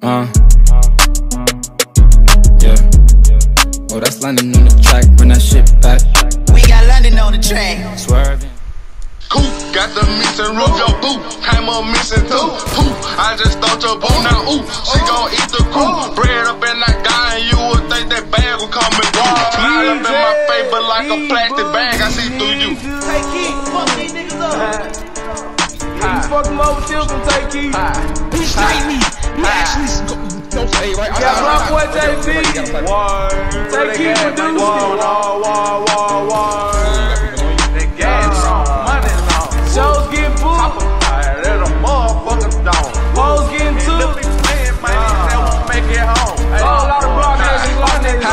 Yeah. Oh, that's London on the track. Bring that shit back. We got London on the track. Swerving. Coop, got the missing roof, your boo came up missing too. Pooh, I just thought your boo, now ooh, she gon' eat the crew. Bread up in that guy and you would think that bag would come and go. Smile up in my face, but like a plastic bag, I see through you. Take Keith, fuck these niggas up. You fuck him over, still gon' take Keith. He straight me. He actually don't say right. Yeah, my boy JP. Take Keith for dude. Shows getting booed. Hoes getting too. A lot of block niggas, block niggas.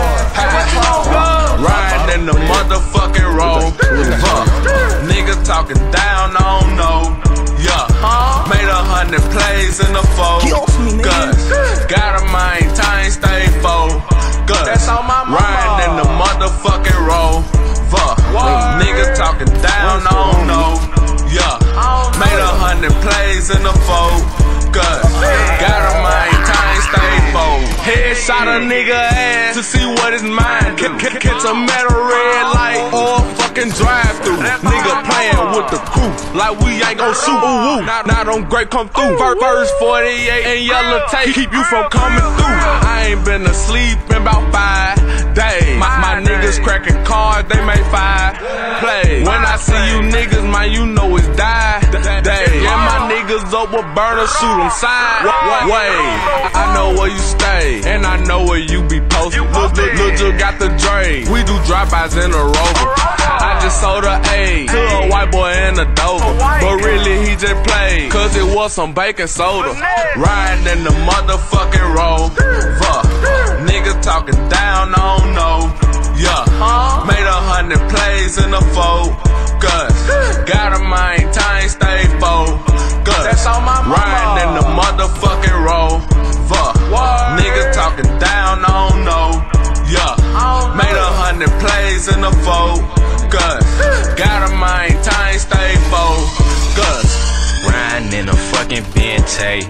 Riding in the motherfucking road. Nigga talking down, I don't know. Yeah, made 100 plays in the focus. Gotta maintain, stay focused. Riding in the motherfucking road. Nigga talking down, I don't know. Yeah, made 100 plays in the focus. Gotta maintain, stay focused. Headshot a nigga ass to see what is mine. Catch a metal red light or fucking drive through. Nigga playing with the crew like we ain't gon' shoot. Ooh, now them great come through. First 48 and yellow tape keep you from coming through. I ain't been asleep in about 5 days. My niggas cracking cards, they make 5 plays. When I see you niggas, man, you know it's die day. And my niggas up with burner, shoot them sideways. I know where you stay, and I know where you be posted. Lil Jill got the Dre. We do drive-bys in a Rover. I just sold a A to a white boy in a Dover, but really he just played, cause it was some baking soda. Riding in the motherfucking road. Nigga talking down, I don't know. Yeah, made 100 plays in the focus. Gotta maintain, stay focused. Riding in the motherfucking road. Nigga talking down, I don't know. Yeah, made 100 plays in the focus. Gotta maintain, stay focused. Riding in a fucking Bentay.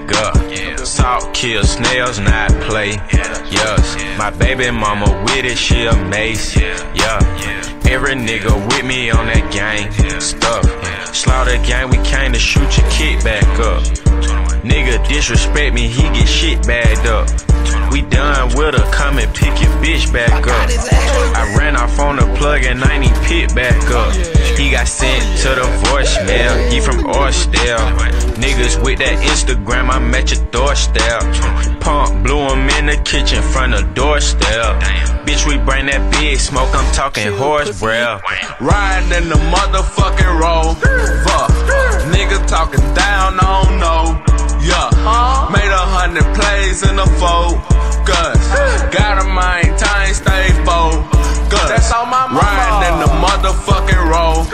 Salt kill snails, not play. Yes, my baby mama with it, she a mace. Yeah, every nigga with me on that gang stuff. Slaughter gang, we came to shoot your kid back up. Nigga disrespect me, he get shit bagged up. We done with her, come and pick your bitch back up. I ran off on the plug and I ain't pit back up. He got sent to the voicemail, he from Orsdale. Niggas with that Instagram, I'm at your doorstep. Pump blew him in the kitchen front of doorstep. Bitch, we bring that big smoke, I'm talking horse breath. Riding in the motherfucking road. Nigga talking down, I don't know. Yeah, made 100 plays in the focus. Gotta maintain, stay focused. Riding in the motherfucking road.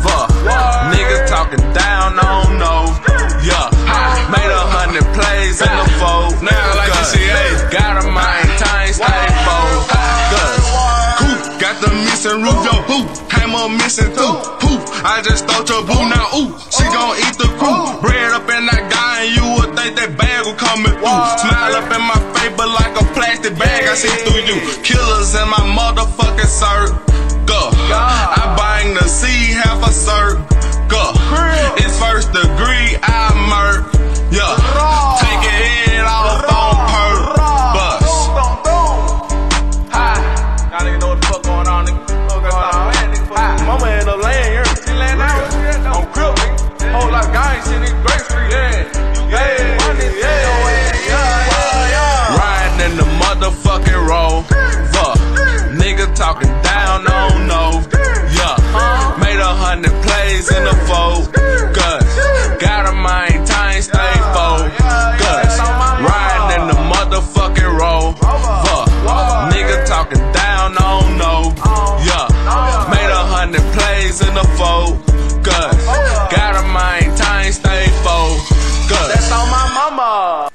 Nigga talking down, I don't know. Yeah, made 100 plays in the focus. Now like you see, gotta maintain, stay focused. Coop, got the missing roof, your boo came up missing too. Pooh, I just thought your boo, now ooh, she gon' eat the crew. Bread up in that guy and you would think that bag would coming through. Smile up in my face, but like a plastic bag, I see through you. Killers in my motherfucking circle. I bang the C, half a circle. It's first degree, I murk. Yeah, take your head off on purpose. Y'all niggas know what the fuck going on, nigga. Mama end up laying here. She laying out on crib, nigga. Whole lot of gang shit, nigga. Great Street, Riding in the motherfucking road. Nigga talking down, I don't know. Yeah, made 100 plays in the focus. Gotta maintain, stay focused. Riding in the motherfucking road. Nigga talking down, I don't know. Yeah, made 100 plays in the focus. Gotta maintain, stay focused. That's on my mama.